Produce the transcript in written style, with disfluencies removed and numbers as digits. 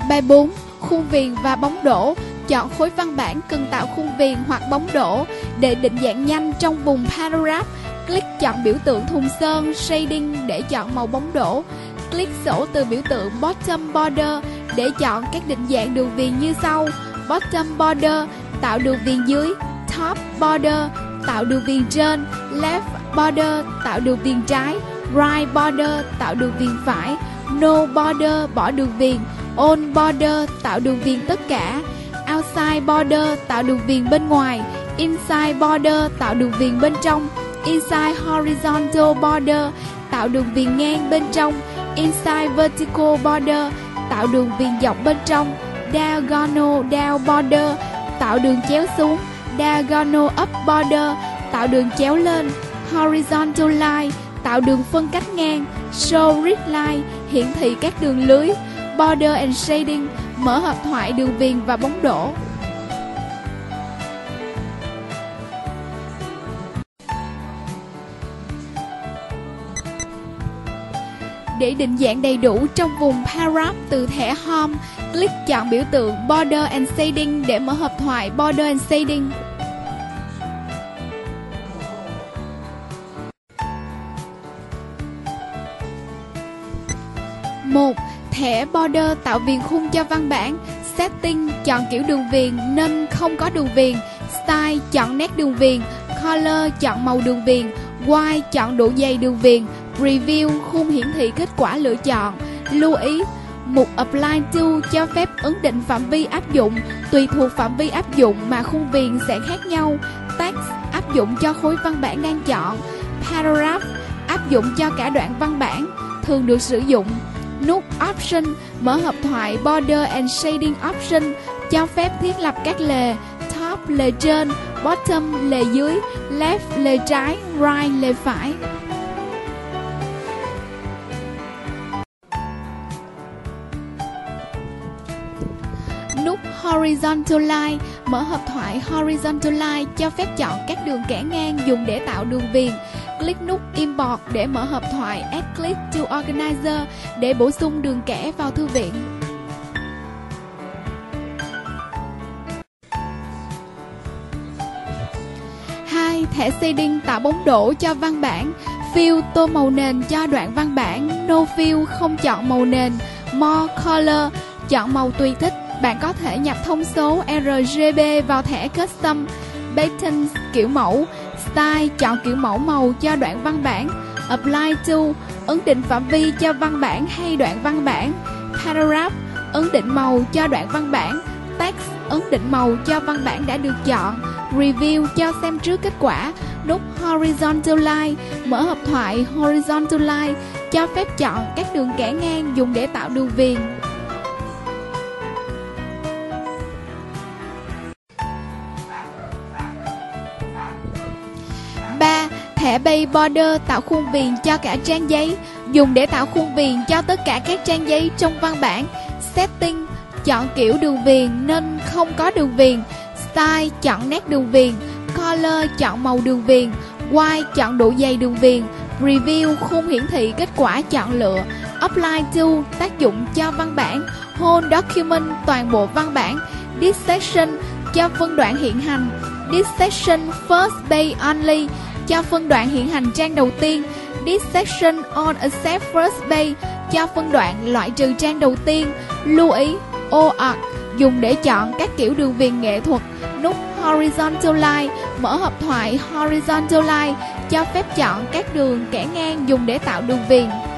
Bài 4. Khuôn viền và bóng đổ. Chọn khối văn bản cần tạo khuôn viền hoặc bóng đổ. Để định dạng nhanh trong vùng paragraph, click chọn biểu tượng thùng sơn shading để chọn màu bóng đổ. Click sổ từ biểu tượng bottom border để chọn các định dạng đường viền như sau. Bottom border tạo đường viền dưới, top border tạo đường viền trên, left border tạo đường viền trái, right border tạo đường viền phải, no border bỏ đường viền, on border tạo đường viền tất cả, outside border tạo đường viền bên ngoài, inside border tạo đường viền bên trong, inside horizontal border tạo đường viền ngang bên trong, inside vertical border tạo đường viền dọc bên trong, diagonal down border tạo đường chéo xuống, diagonal up border tạo đường chéo lên, horizontal line tạo đường phân cách ngang, show grid line hiển thị các đường lưới, border and shading mở hợp thoại đường viền và bóng đổ. Để định dạng đầy đủ trong vùng paragraph từ thẻ Home, click chọn biểu tượng Border and Shading để mở hợp thoại Border and Shading. 1. Thẻ Border tạo viền khung cho văn bản. Setting chọn kiểu đường viền nên không có đường viền. Style chọn nét đường viền. Color chọn màu đường viền. White chọn độ dày đường viền. Preview khung hiển thị kết quả lựa chọn. Lưu ý, mục Apply To cho phép ấn định phạm vi áp dụng. Tùy thuộc phạm vi áp dụng mà khung viền sẽ khác nhau. Text áp dụng cho khối văn bản đang chọn. Paragraph áp dụng cho cả đoạn văn bản, thường được sử dụng. Nút Option mở hợp thoại Border and Shading Option cho phép thiết lập các lề. Top lề trên, Bottom lề dưới, Left lề trái, Right lề phải. Nút Horizontal Line mở hợp thoại Horizontal Line cho phép chọn các đường kẻ ngang dùng để tạo đường viền. Click nút Import để mở hợp thoại Add Click to Organizer để bổ sung đường kẻ vào thư viện. 2. Thẻ shading tạo bóng đổ cho văn bản. Fill tô màu nền cho đoạn văn bản. No fill không chọn màu nền. More color chọn màu tùy thích. Bạn có thể nhập thông số RGB vào thẻ Custom. Pattern kiểu mẫu. Style chọn kiểu mẫu màu cho đoạn văn bản. Apply To ấn định phạm vi cho văn bản hay đoạn văn bản. Paragraph ấn định màu cho đoạn văn bản. Text ấn định màu cho văn bản đã được chọn. Review cho xem trước kết quả. Nút Horizontal Line mở hợp thoại Horizontal Line cho phép chọn các đường kẻ ngang dùng để tạo đường viền. 3. Thẻ Base Border tạo khuôn viền cho cả trang giấy, dùng để tạo khuôn viền cho tất cả các trang giấy trong văn bản. Setting chọn kiểu đường viền nên không có đường viền. Style chọn nét đường viền. Color chọn màu đường viền. White chọn độ dày đường viền. Preview khung hiển thị kết quả chọn lựa. Apply To tác dụng cho văn bản. Whole Document toàn bộ văn bản. This section cho phân đoạn hiện hành. This section first page only cho phân đoạn hiện hành trang đầu tiên. This section on accept first page cho phân đoạn loại trừ trang đầu tiên. Lưu ý, OARC dùng để chọn các kiểu đường viền nghệ thuật. Nút Horizontal Line mở hợp thoại Horizontal Line cho phép chọn các đường kẻ ngang dùng để tạo đường viền.